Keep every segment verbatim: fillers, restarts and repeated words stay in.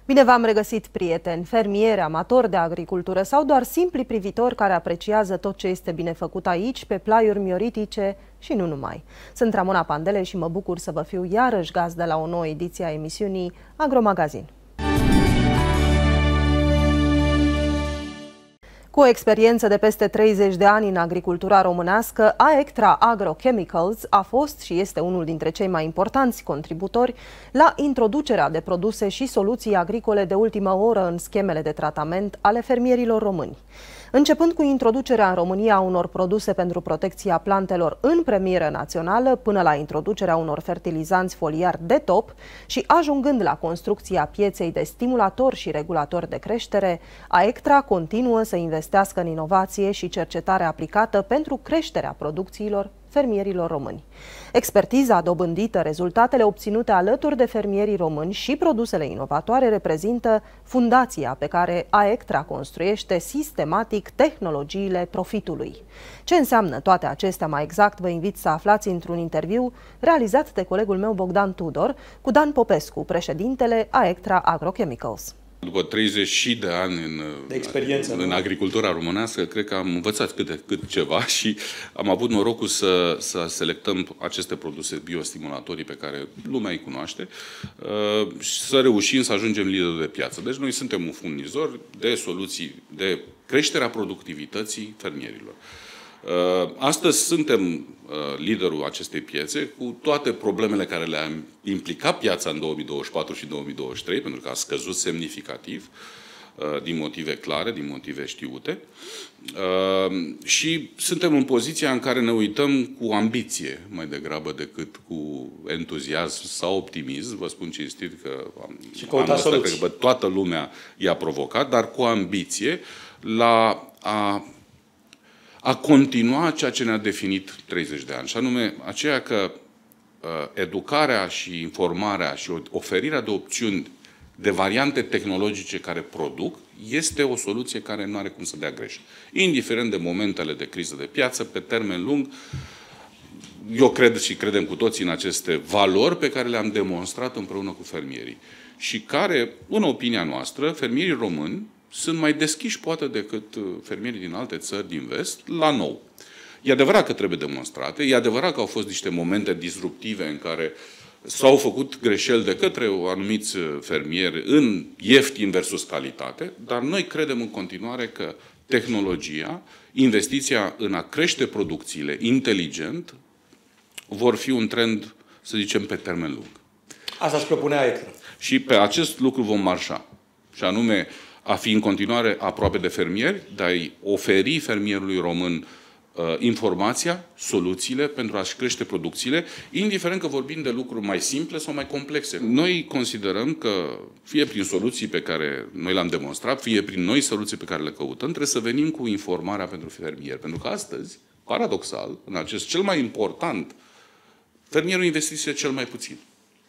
Bine v-am regăsit, prieteni, fermieri, amatori de agricultură sau doar simpli privitori care apreciază tot ce este bine făcut aici, pe plaiuri mioritice și nu numai. Sunt Ramona Pandele și mă bucur să vă fiu iarăși gazdă la o nouă ediție a emisiunii Agromagazin. Cu o experiență de peste treizeci de ani în agricultura românească, Aectra Agrochemicals a fost și este unul dintre cei mai importanți contributori la introducerea de produse și soluții agricole de ultimă oră în schemele de tratament ale fermierilor români. Începând cu introducerea în România a unor produse pentru protecția plantelor în premieră națională, până la introducerea unor fertilizanți foliari de top și ajungând la construcția pieței de stimulator și regulator de creștere, Aectra continuă să investească în inovație și cercetare aplicată pentru creșterea producțiilor fermierilor români. Expertiza dobândită, rezultatele obținute alături de fermierii români și produsele inovatoare reprezintă fundația pe care Aectra construiește sistematic tehnologiile profitului. Ce înseamnă toate acestea mai exact, vă invit să aflați într-un interviu realizat de colegul meu Bogdan Tudor cu Dan Popescu, președintele Aectra Agrochemicals. După treizeci de ani în, de experiență, în, în agricultura românească, cred că am învățat cât de cât ceva și am avut norocul să, să selectăm aceste produse biostimulatorii pe care lumea îi cunoaște uh, și să reușim să ajungem liderul de piață. Deci noi suntem un furnizor de soluții de creșterea productivității fermierilor. Astăzi suntem liderul acestei piețe cu toate problemele care le-a implicat piața în două mii douăzeci și patru și două mii douăzeci și trei, pentru că a scăzut semnificativ din motive clare, din motive știute. Și suntem în poziția în care ne uităm cu ambiție mai degrabă decât cu entuziasm sau optimism. Vă spun cinstit că am asta, că toată lumea i-a provocat, dar cu ambiție la a a continua ceea ce ne-a definit treizeci de ani, și anume aceea că uh, educarea și informarea și oferirea de opțiuni de variante tehnologice care produc este o soluție care nu are cum să dea greș. Indiferent de momentele de criză de piață, pe termen lung, eu cred și credem cu toții în aceste valori pe care le-am demonstrat împreună cu fermierii și care, în opinia noastră, fermierii români sunt mai deschiși, poate, decât fermierii din alte țări din vest, la nou. E adevărat că trebuie demonstrate, e adevărat că au fost niște momente disruptive în care s-au făcut greșeli de către anumiți fermieri în ieftin versus calitate, dar noi credem în continuare că tehnologia, investiția în a crește producțiile inteligent, vor fi un trend, să zicem, pe termen lung. Asta își propunea Aectra. Și pe acest lucru vom marșa. Și anume, a fi în continuare aproape de fermieri, de a-i oferi fermierului român uh, informația, soluțiile pentru a-și crește producțiile, indiferent că vorbim de lucruri mai simple sau mai complexe. Noi considerăm că, fie prin soluții pe care noi le-am demonstrat, fie prin noi soluții pe care le căutăm, trebuie să venim cu informarea pentru fermieri. Pentru că astăzi, paradoxal, în acest cel mai important, fermierul investise cel mai puțin.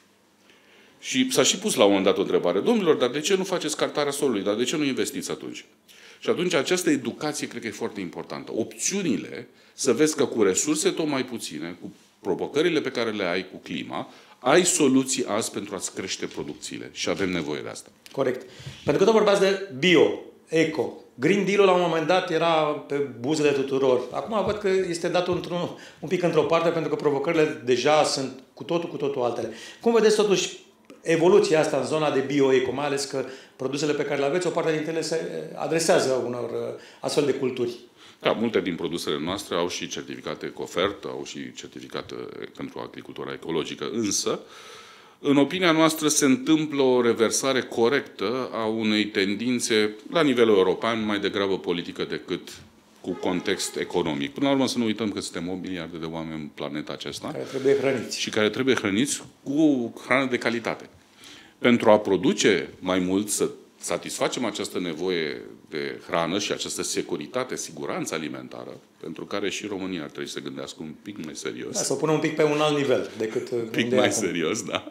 Și s-a și pus la un moment dat o întrebare: domnilor, dar de ce nu faceți cartarea solului? Dar de ce nu investiți atunci? Și atunci această educație cred că e foarte importantă. Opțiunile, să vezi că cu resurse tot mai puține, cu provocările pe care le ai cu clima, ai soluții azi pentru a-ți crește producțiile. Și avem nevoie de asta. Corect. Pentru că tot vorbeați de bio, eco. Green Deal-ul la un moment dat era pe buzele tuturor. Acum văd că este dat într-un, un pic într-o parte, pentru că provocările deja sunt cu totul, cu totul altele. Cum vedeți totuși evoluția asta în zona de bio-eco, mai ales că produsele pe care le aveți, o parte dintre ele se adresează unor astfel de culturi? Da, multe din produsele noastre au și certificate Ecofert, au și certificate pentru agricultura ecologică, însă, în opinia noastră, se întâmplă o reversare corectă a unei tendințe la nivel european, mai degrabă politică decât cu context economic. Până la urmă, să nu uităm că suntem o miliarde de oameni în planeta aceasta. Care trebuie hrăniți. Și care trebuie hrăniți cu hrană de calitate. Pentru a produce mai mult, să satisfacem această nevoie de hrană și această securitate, siguranță alimentară, pentru care și România ar trebui să gândească un pic mai serios. Da, să o pună un pic pe un alt nivel decât un pic mai acum. serios, da.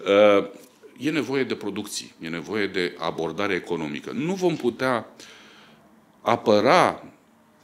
E nevoie de producții, e nevoie de abordare economică. Nu vom putea apăra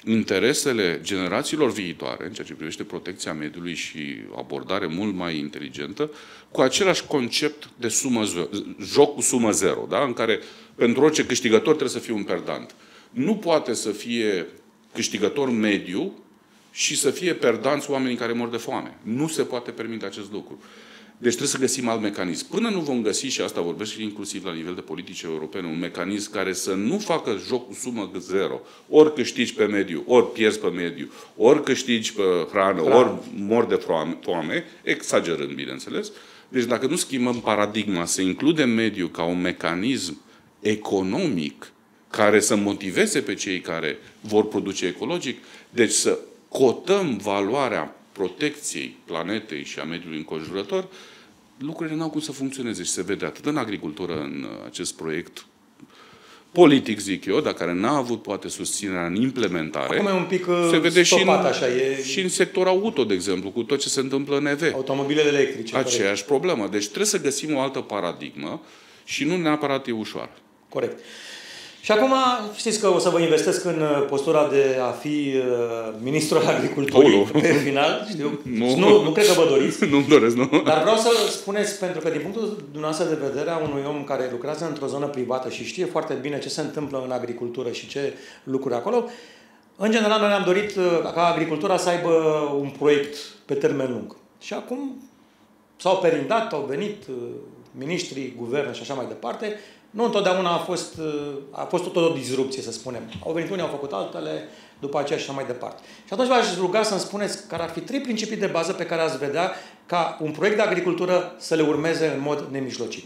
interesele generațiilor viitoare, în ceea ce privește protecția mediului și abordare mult mai inteligentă, cu același concept de sumă, joc cu sumă zero, da? În care pentru orice câștigător trebuie să fie un perdant. Nu poate să fie câștigător mediu și să fie perdanți oamenii care mor de foame. Nu se poate permite acest lucru. Deci trebuie să găsim alt mecanism. Până nu vom găsi, și asta vorbesc inclusiv la nivel de politici europene, un mecanism care să nu facă joc cu sumă zero. Ori câștigi pe mediu, ori pierzi pe mediu, ori câștigi pe hrană, Hran. ori mor de foame, exagerând, bineînțeles. Deci dacă nu schimbăm paradigma, să includem mediul ca un mecanism economic care să motiveze pe cei care vor produce ecologic, deci să cotăm valoarea protecției planetei și a mediului înconjurător, lucrurile n-au cum să funcționeze și se vede atât în agricultură, în acest proiect politic, zic eu, dar care n-a avut poate susținerea în implementare. Acum e un pic se vede stopat, și, în, așa, e... și în sectorul auto, de exemplu, cu tot ce se întâmplă în E V. Automobilele electrice. Aceeași corect. problemă. Deci trebuie să găsim o altă paradigmă și nu neapărat e ușoară. Corect. Și acum, știți că o să vă investesc în postura de a fi uh, ministrul agriculturii oh, pe final, știu. Nu. Nu, nu cred că vă doriți. Nu-mi doresc, nu. Dar vreau să spuneți, pentru că din punctul dumneavoastră de vedere a unui om care lucrează într-o zonă privată și știe foarte bine ce se întâmplă în agricultură și ce lucruri acolo, în general noi ne-am dorit ca agricultura să aibă un proiect pe termen lung. Și acum s-au perindat, au venit miniștrii, guverne și așa mai departe. Nu întotdeauna a fost, a fost tot o disrupție, să spunem. Au venit unii, au făcut altele, după aceea și așa mai departe. Și atunci v-aș ruga să-mi spuneți care ar fi trei principii de bază pe care ați vedea ca un proiect de agricultură să le urmeze în mod nemijlocit.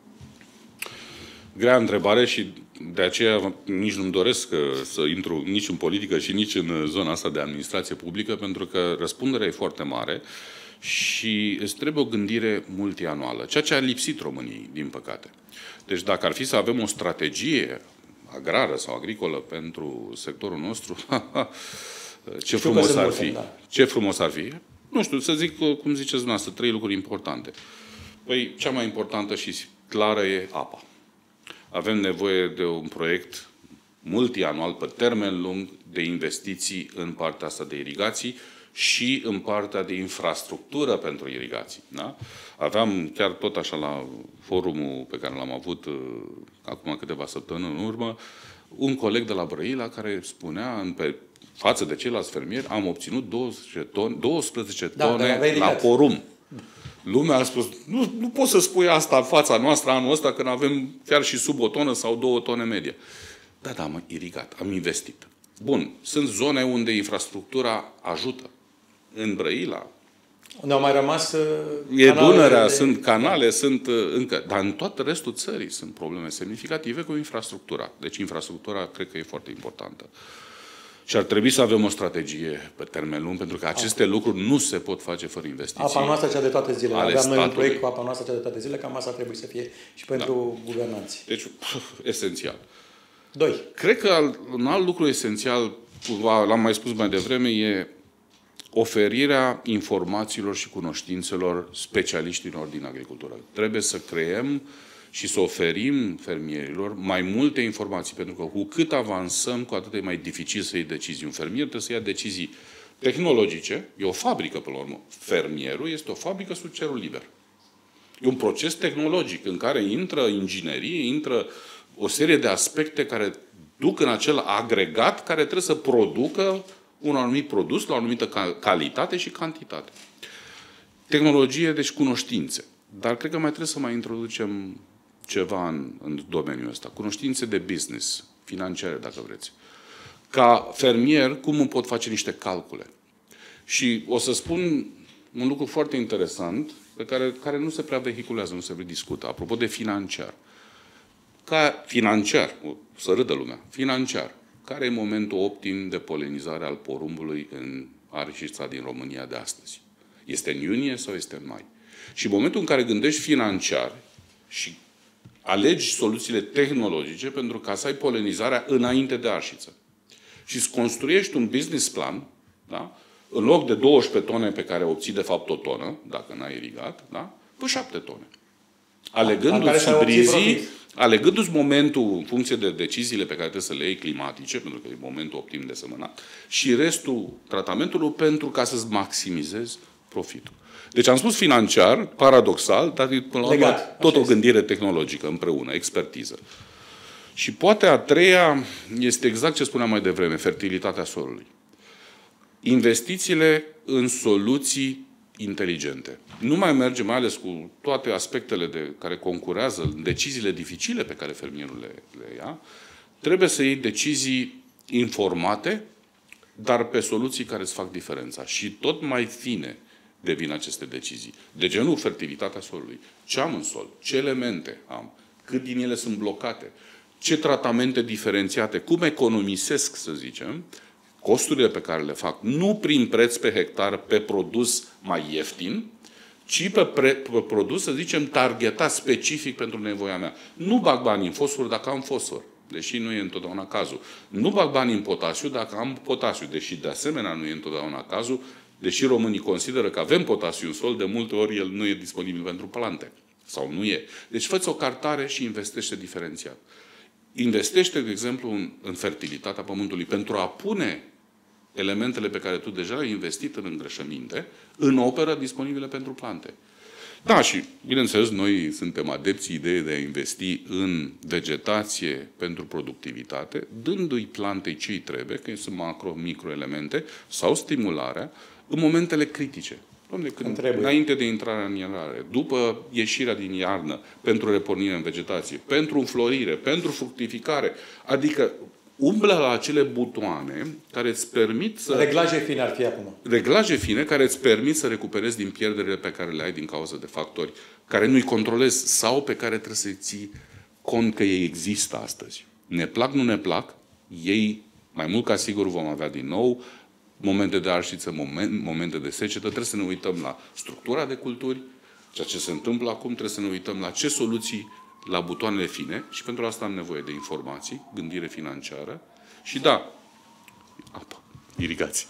Grea întrebare și de aceea nici nu-mi doresc să intru nici în politică și nici în zona asta de administrație publică, pentru că răspunderea e foarte mare și îți trebuie o gândire multianuală, ceea ce a lipsit României, din păcate. Deci dacă ar fi să avem o strategie agrară sau agricolă pentru sectorul nostru, ce frumos ar fi. Da. Ce frumos ar fi. Nu știu, să zic, cum ziceți dumneavoastră, trei lucruri importante. Păi, cea mai importantă și clară e apa. Avem nevoie de un proiect multianual, pe termen lung, de investiții în partea asta de irigații și în partea de infrastructură pentru irigații. Da? Aveam chiar tot așa la forumul pe care l-am avut uh, acum câteva săptămâni în urmă, un coleg de la Brăila care spunea, în pe, față de ceilalți fermieri, am obținut douăsprezece tone, douăsprezece tone da, la porum. Lumea a spus, nu, nu poți să spui asta în fața noastră anul ăsta când avem chiar și sub o tonă sau două tone medie. Da, da, am irigat, am investit. Bun, sunt zone unde infrastructura ajută. În Brăila. Unde au mai rămas e Dunărea, de... sunt canale, sunt încă. Dar în tot restul țării sunt probleme semnificative cu infrastructura. Deci infrastructura cred că e foarte importantă. Și ar trebui să avem o strategie pe termen lung, pentru că aceste apa. lucruri nu se pot face fără investiții. Apa noastră cea de toate zilele. Aveam noi un proiect cu apa noastră cea de toate zilele, cam asta trebuie să fie și pentru da. guvernanți. Deci, esențial. Doi. Cred că un alt lucru esențial, l-am mai spus mai devreme, e oferirea informațiilor și cunoștințelor specialiștilor din agricultură. Trebuie să creăm și să oferim fermierilor mai multe informații, pentru că cu cât avansăm, cu atât e mai dificil să iei decizii. Un fermier trebuie să ia decizii tehnologice, e o fabrică până la urmă. Fermierul este o fabrică sub cerul liber. E un proces tehnologic în care intră inginerie, intră o serie de aspecte care duc în acel agregat care trebuie să producă un anumit produs la o anumită calitate și cantitate. Tehnologie, deci cunoștințe. Dar cred că mai trebuie să mai introducem ceva în, în domeniul ăsta. Cunoștințe de business, financiare, dacă vreți. Ca fermier, cum îmi pot face niște calcule? Și o să spun un lucru foarte interesant, pe care, care nu se prea vehiculează, nu se prea discută. Apropo de financiar. Ca financiar, să râdă lumea, financiar. Care e momentul optim de polenizare al porumbului în arșița din România de astăzi? Este în iunie sau este în mai? Și în momentul în care gândești financiar și alegi soluțiile tehnologice pentru ca să ai polenizarea înainte de arșiță și îți construiești un business plan, da? În loc de douăsprezece tone pe care obții de fapt o tonă, dacă n-ai irigat, da? Pe șapte tone. Alegându-ți hibrizii, alegându-ți momentul în funcție de deciziile pe care trebuie să le iei climatice, pentru că e momentul optim de sămânat, și restul tratamentului pentru ca să-ți maximizezi profitul. Deci am spus financiar, paradoxal, dar până la urmă tot o gândire tehnologică împreună, expertiză. Și poate a treia este exact ce spuneam mai devreme, fertilitatea solului. Investițiile în soluții inteligente. Nu mai merge, mai ales cu toate aspectele de care concurează, deciziile dificile pe care fermierul le, le ia, trebuie să iei decizii informate, dar pe soluții care îți fac diferența. Și tot mai fine devin aceste decizii. De genul fertilitatea solului. Ce am în sol? Ce elemente am? Cât din ele sunt blocate? Ce tratamente diferențiate? Cum economisesc, să zicem, costurile pe care le fac, nu prin preț pe hectar pe produs mai ieftin, ci pe, pre, pe produs, să zicem, targetat specific pentru nevoia mea. Nu bag bani în fosfor dacă am fosfor, deși nu e întotdeauna cazul. Nu bag bani în potasiu dacă am potasiu, deși de asemenea nu e întotdeauna cazul, deși românii consideră că avem potasiu în sol, de multe ori el nu e disponibil pentru plante. Sau nu e. Deci fă-ți o cartare și investește diferențiat. Investește, de exemplu, în, în fertilitatea pământului pentru a pune elementele pe care tu deja ai investit în îngrășăminte în operă disponibile pentru plante. Da, și, bineînțeles, noi suntem adepții ideii de a investi în vegetație pentru productivitate, dându-i plantei ce-i trebuie, că sunt macro-microelemente, sau stimularea, în momentele critice. Doamne, când, înainte de intrarea în ierare, după ieșirea din iarnă, pentru repornire în vegetație, pentru înflorire, pentru fructificare, adică umblă la acele butoane care îți permit să... Reglaje fine ar fi acum. Reglaje fine care îți permit să recuperezi din pierderile pe care le ai din cauza de factori care nu-i controlezi sau pe care trebuie să-i ții cont că ei există astăzi. Ne plac, nu ne plac, ei, mai mult ca sigur, vom avea din nou momente de arșiță, moment, momente de secetă. Trebuie să ne uităm la structura de culturi, ceea ce se întâmplă acum, trebuie să ne uităm la ce soluții, la butoanele fine, și pentru asta am nevoie de informații, gândire financiară și, da, apă, irigație.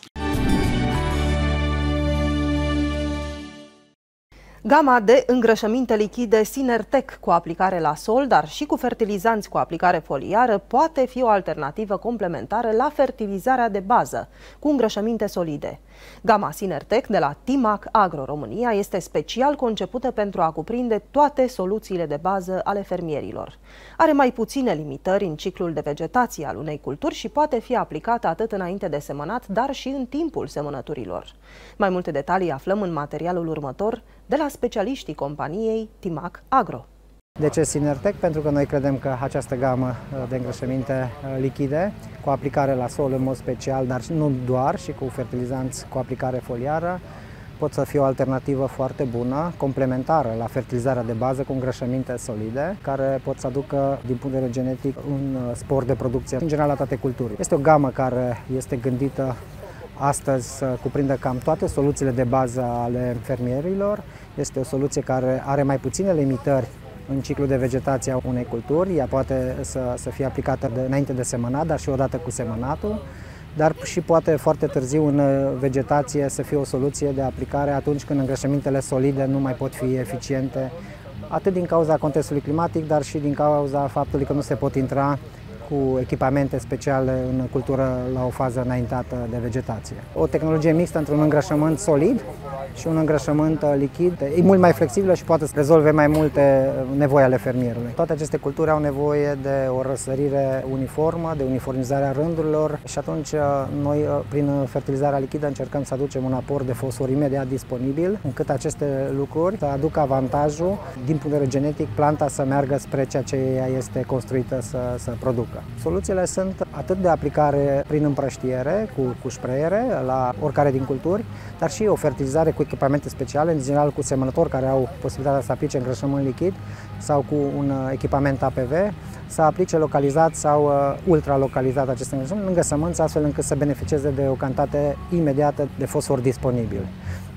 Gama de îngrășăminte lichide Synertec cu aplicare la sol, dar și cu fertilizanți cu aplicare foliară, poate fi o alternativă complementară la fertilizarea de bază cu îngrășăminte solide. Gama Synertec de la Timac Agro România este special concepută pentru a cuprinde toate soluțiile de bază ale fermierilor. Are mai puține limitări în ciclul de vegetație al unei culturi și poate fi aplicată atât înainte de semănat, dar și în timpul semănăturilor. Mai multe detalii aflăm în materialul următor de la specialiștii companiei Timac Agro. De ce Synertec? Pentru că noi credem că această gamă de îngrășăminte lichide, cu aplicare la sol în mod special, dar nu doar, și cu fertilizanți cu aplicare foliară, pot să fie o alternativă foarte bună, complementară la fertilizarea de bază cu îngrășăminte solide, care pot să aducă, din punct de vedere genetic, un spor de producție în general la toate culturile. Este o gamă care este gândită astăzi să cuprindă cam toate soluțiile de bază ale fermierilor. Este o soluție care are mai puține limitări în ciclul de vegetație a unei culturi. Ea poate să, să fie aplicată de, înainte de semănat, dar și odată cu semănatul, dar și poate foarte târziu în vegetație să fie o soluție de aplicare atunci când îngrășămintele solide nu mai pot fi eficiente, atât din cauza contextului climatic, dar și din cauza faptului că nu se pot intra cu echipamente speciale în cultură la o fază înaintată de vegetație. O tehnologie mixtă între un îngrășământ solid și un îngrășământ lichid e mult mai flexibilă și poate să rezolve mai multe nevoi ale fermierului. Toate aceste culturi au nevoie de o răsărire uniformă, de uniformizarea rândurilor și atunci noi, prin fertilizarea lichidă, încercăm să aducem un aport de fosfor imediat disponibil, încât aceste lucruri să aducă avantajul, din punct de vedere genetic, planta să meargă spre ceea ce ea este construită să, să producă. Soluțiile sunt atât de aplicare prin împrăștiere, cu, cu sprayere, la oricare din culturi, dar și o fertilizare cu echipamente speciale, în general cu semănători care au posibilitatea să aplice îngrășământ lichid sau cu un echipament A P V, să aplice localizat sau uh, ultralocalizat acest îngrășământ lângă sămânță, astfel încât să beneficieze de o cantitate imediată de fosfor disponibil.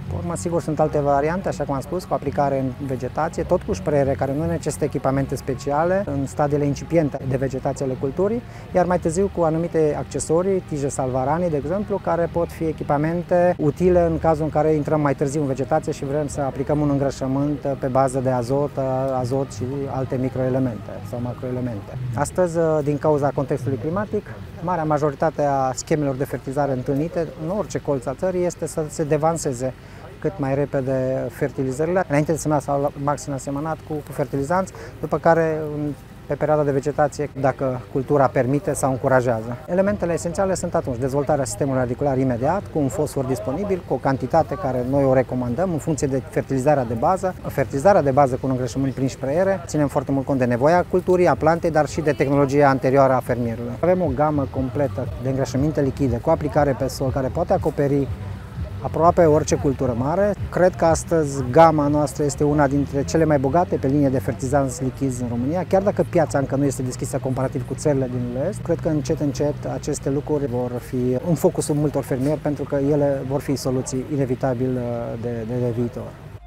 Pe urmă, sigur, sunt alte variante, așa cum am spus, cu aplicare în vegetație, tot cu sprayere care nu necesită echipamente speciale, în stadiile incipiente de vegetație ale culturii, iar mai târziu cu anumite accesorii, tije salvarani, de exemplu, care pot fi echipamente utile în cazul în care intrăm mai târziu în vegetație și vrem să aplicăm un îngrășământ pe bază de azot, azot și alte microelemente sau macroelemente. Astăzi, din cauza contextului climatic, marea majoritate a schemelor de fertilizare întâlnite în orice colț al țării este să se devanseze cât mai repede fertilizările, înainte de semnat sau maxim asemănat cu, cu fertilizanți, după care pe perioada de vegetație, dacă cultura permite sau încurajează. Elementele esențiale sunt atunci dezvoltarea sistemului radicular imediat, cu un fosfor disponibil, cu o cantitate care noi o recomandăm în funcție de fertilizarea de bază. Fertilizarea de bază cu un îngrășământ prin sprayere, ținem foarte mult cont de nevoia culturii, a plantei, dar și de tehnologia anterioară a fermierului. Avem o gamă completă de îngrășăminte lichide cu aplicare pe sol care poate acoperi aproape orice cultură mare. Cred că astăzi gama noastră este una dintre cele mai bogate pe linie de fertilizanți lichizi în România, chiar dacă piața încă nu este deschisă comparativ cu țările din Est. Cred că încet, încet aceste lucruri vor fi în focusul multor fermieri pentru că ele vor fi soluții inevitabil de, de, de viitor.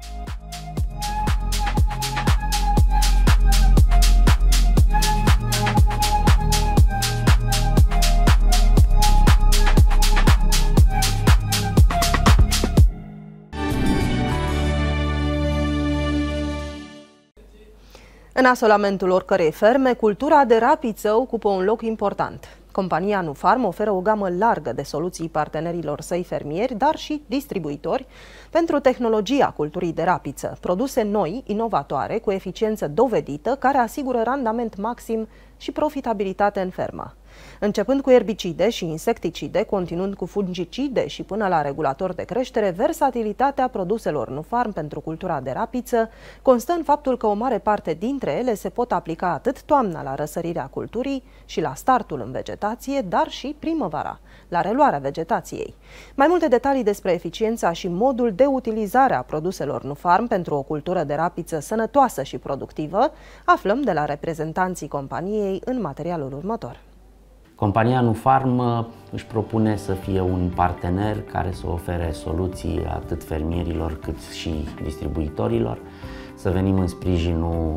În asolamentul oricărei ferme, cultura de rapiță ocupă un loc important. Compania Nufarm oferă o gamă largă de soluții partenerilor săi fermieri, dar și distribuitori, pentru tehnologia culturii de rapiță, produse noi, inovatoare, cu eficiență dovedită, care asigură randament maxim și profitabilitate în fermă. Începând cu erbicide și insecticide, continuând cu fungicide și până la regulator de creștere, versatilitatea produselor Nufarm pentru cultura de rapiță constă în faptul că o mare parte dintre ele se pot aplica atât toamna la răsărirea culturii și la startul în vegetație, dar și primăvara, la reluarea vegetației. Mai multe detalii despre eficiența și modul de utilizare a produselor Nufarm pentru o cultură de rapiță sănătoasă și productivă aflăm de la reprezentanții companiei în materialul următor. Compania Nufarm își propune să fie un partener care să ofere soluții atât fermierilor cât și distribuitorilor, să venim în sprijinul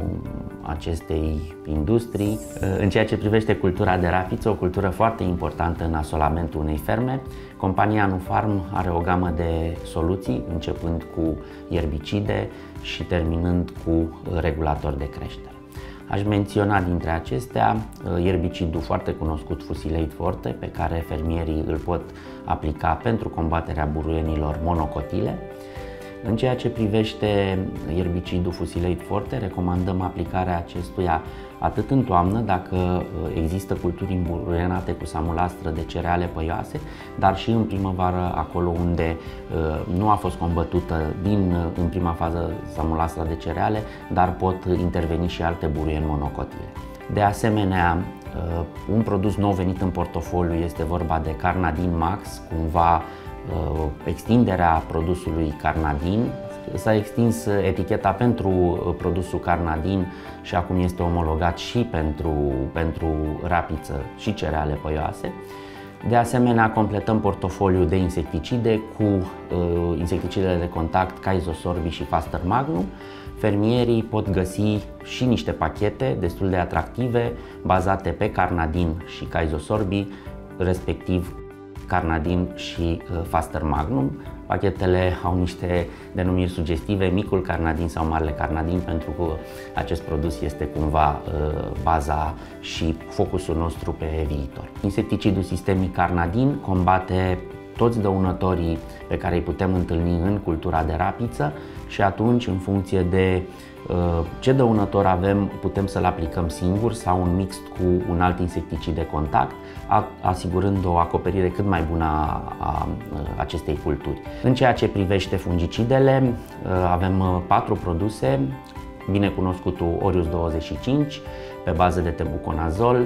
acestei industrii. În ceea ce privește cultura de rapiță, o cultură foarte importantă în asolamentul unei ferme, compania Nufarm are o gamă de soluții, începând cu ierbicide și terminând cu regulatori de creștere. Aș menționa dintre acestea ierbicidul foarte cunoscut Fusilade Forte, pe care fermierii îl pot aplica pentru combaterea buruienilor monocotile. În ceea ce privește ierbicidul Fusilade Forte, recomandăm aplicarea acestuia atât în toamnă, dacă există culturi îmburuienate cu samulastră de cereale păioase, dar și în primăvară, acolo unde nu a fost combătută din, în prima fază samulastra de cereale, dar pot interveni și alte buruieni monocotile. De asemenea, un produs nou venit în portofoliu este vorba de Carnadin Max, cumva extinderea produsului Carnadin. S-a extins eticheta pentru produsul Carnadin și acum este omologat și pentru, pentru rapiță și cereale păioase. De asemenea, completăm portofoliul de insecticide cu uh, insecticidele de contact Kaizosorbi și Faster Magnum. Fermierii pot găsi și niște pachete destul de atractive bazate pe Carnadin și Kaizosorbi, respectiv Carnadin și uh, Faster Magnum. Pachetele au niște denumiri sugestive, micul Carnadin sau marele Carnadin, pentru că acest produs este cumva uh, baza și focusul nostru pe viitor. Insecticidul sistemic Carnadin combate toți dăunătorii pe care îi putem întâlni în cultura de rapiță și atunci, în funcție de uh, ce dăunător avem, putem să-l aplicăm singur sau un mix cu un alt insecticid de contact, asigurând o acoperire cât mai bună a, a acestei culturi. În ceea ce privește fungicidele, avem patru produse, binecunoscutul Orius douăzeci și cinci pe bază de tebuconazol,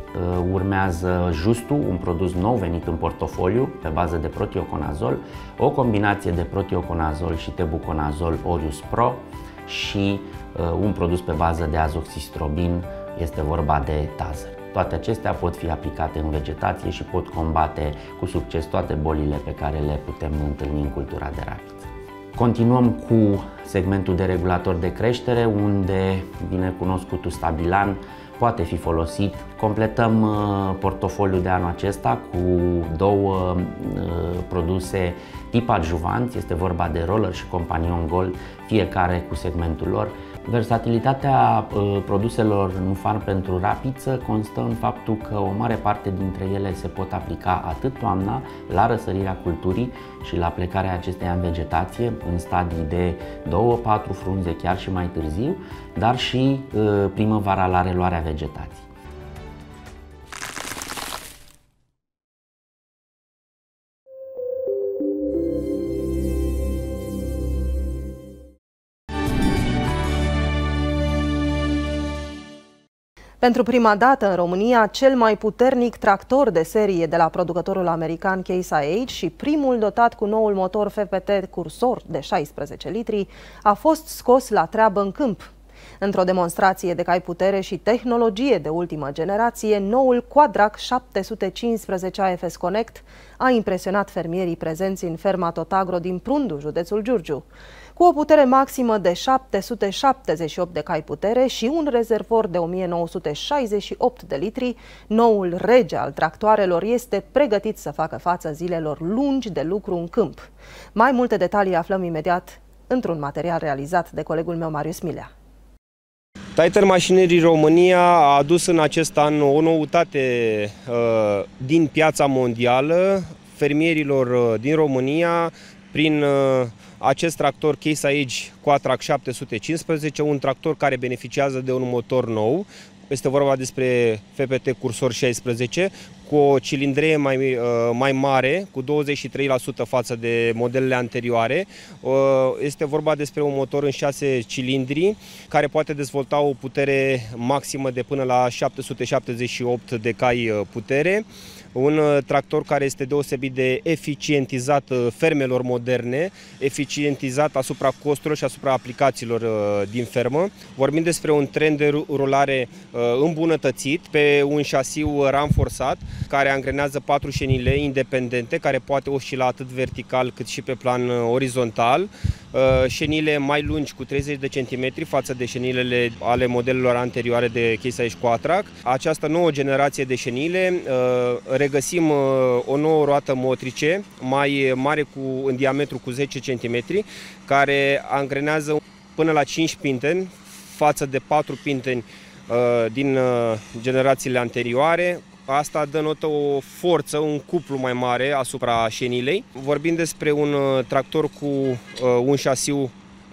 urmează Justu, un produs nou venit în portofoliu pe bază de protioconazol, o combinație de protioconazol și tebuconazol Orius Pro și un produs pe bază de azoxistrobin, este vorba de Tazer. Toate acestea pot fi aplicate în vegetație și pot combate cu succes toate bolile pe care le putem întâlni în cultura de rapiță. Continuăm cu segmentul de regulator de creștere, unde binecunoscutul Stabilan poate fi folosit. Completăm portofoliul de anul acesta cu două produse tip adjuvant, este vorba de Roller și Companion Gold, fiecare cu segmentul lor. Versatilitatea produselor Nufarm pentru rapiță constă în faptul că o mare parte dintre ele se pot aplica atât toamna, la răsărirea culturii și la plecarea acesteia în vegetație, în stadii de două patru frunze, chiar și mai târziu, dar și primăvara la reluarea vegetației. Pentru prima dată în România, cel mai puternic tractor de serie de la producătorul american Case I H și primul dotat cu noul motor F P T Cursor de șaisprezece litri a fost scos la treabă în câmp. Într-o demonstrație de cai putere și tehnologie de ultimă generație, noul Quadrac șapte sute cincisprezece A F S Connect a impresionat fermierii prezenți în ferma Totagro din Prundu, județul Giurgiu. Cu o putere maximă de șapte sute șaptezeci și opt de cai putere și un rezervor de o mie nouă sute șaizeci și opt de litri, noul rege al tractoarelor este pregătit să facă față zilelor lungi de lucru în câmp. Mai multe detalii aflăm imediat într-un material realizat de colegul meu Marius Milea. Titan Machinery România a adus în acest an o noutate uh, din piața mondială fermierilor uh, din România prin uh, acest tractor Case I H Quadrac șapte sute cincisprezece, un tractor care beneficiază de un motor nou. Este vorba despre F P T Cursor șaisprezece, cu o cilindrie mai, mai mare, cu douăzeci și trei la sută față de modelele anterioare. Este vorba despre un motor în șase cilindri, care poate dezvolta o putere maximă de până la șapte sute șaptezeci și opt de cai putere. Un tractor care este deosebit de eficientizat fermelor moderne, eficientizat asupra costurilor și asupra aplicațiilor din fermă. Vorbim despre un tren de rulare îmbunătățit pe un șasiu ramforsat, care angrenează patru șenile independente, care poate oscila atât vertical cât și pe plan orizontal. Șenile mai lungi cu treizeci de centimetri față de șenilele ale modelelor anterioare de Case I H Quadrac. Această nouă generație de șenile regăsim o nouă roată motrice mai mare cu, în diametru cu zece centimetri, care angrenează până la cinci pinteni față de patru pinteni din generațiile anterioare. Asta dă notă o forță, un cuplu mai mare asupra șenilei. Vorbim despre un tractor cu un șasiu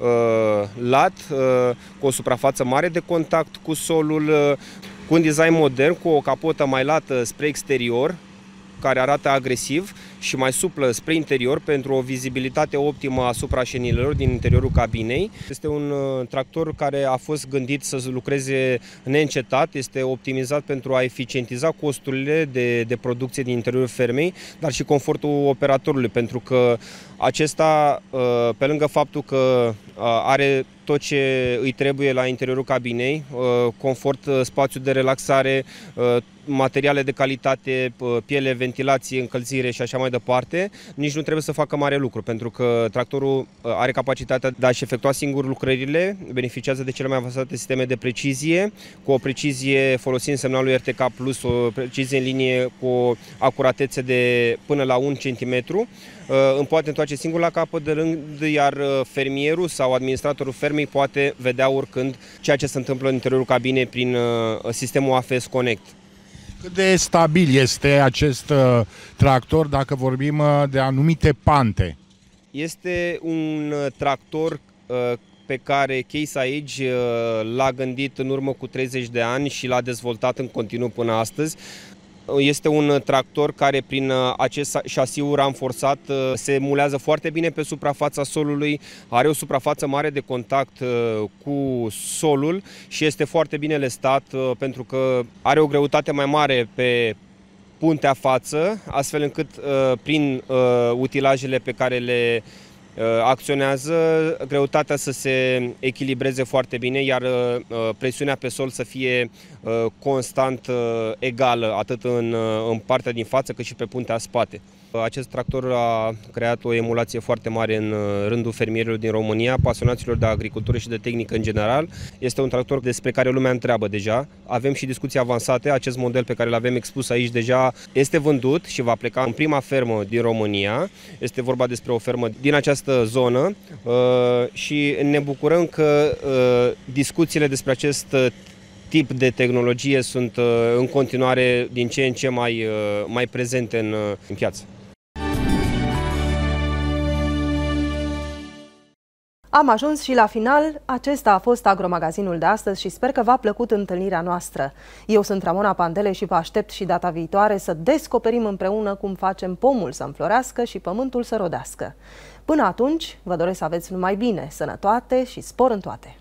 lat, cu o suprafață mare de contact cu solul, cu un design modern, cu o capotă mai lată spre exterior, care arată agresiv, și mai suplă spre interior pentru o vizibilitate optimă asupra șenilelor din interiorul cabinei. Este un tractor care a fost gândit să lucreze neîncetat, este optimizat pentru a eficientiza costurile de, de producție din interiorul fermei, dar și confortul operatorului, pentru că acesta, pe lângă faptul că are tot ce îi trebuie la interiorul cabinei, confort, spațiu de relaxare, materiale de calitate, piele, ventilație, încălzire și așa mai departe, nici nu trebuie să facă mare lucru, pentru că tractorul are capacitatea de a-și efectua singur lucrările, beneficiază de cele mai avansate sisteme de precizie, cu o precizie folosind semnalul R T K plus, o precizie în linie cu o acuratețe de până la un centimetru. Îmi poate întoarce singur la capăt de rând, iar fermierul sau administratorul fermei poate vedea oricând ceea ce se întâmplă în interiorul cabinei prin sistemul A F S Connect. Cât de stabil este acest uh, tractor dacă vorbim uh, de anumite pante? Este un uh, tractor uh, pe care Case I H uh, l-a gândit în urmă cu treizeci de ani și l-a dezvoltat în continuu până astăzi. Este un tractor care prin acest șasiu ramforsat se mulează foarte bine pe suprafața solului, are o suprafață mare de contact cu solul și este foarte bine lestat pentru că are o greutate mai mare pe puntea față, astfel încât prin utilajele pe care le acționează, greutatea să se echilibreze foarte bine, iar presiunea pe sol să fie constant egală, atât în, în partea din față cât și pe puntea spate. Acest tractor a creat o emulație foarte mare în rândul fermierilor din România, pasionaților de agricultură și de tehnică în general. Este un tractor despre care lumea întreabă deja. Avem și discuții avansate. Acest model pe care l avem expus aici deja este vândut și va pleca în prima fermă din România. Este vorba despre o fermă din această zonă și ne bucurăm că discuțiile despre acest tip de tehnologie sunt în continuare din ce în ce mai, mai prezente în, în piață. Am ajuns și la final. Acesta a fost Agromagazinul de astăzi și sper că v-a plăcut întâlnirea noastră. Eu sunt Ramona Pandele și vă aștept și data viitoare să descoperim împreună cum facem pomul să înflorească și pământul să rodească. Până atunci, vă doresc să aveți numai bine, sănătate și spor în toate!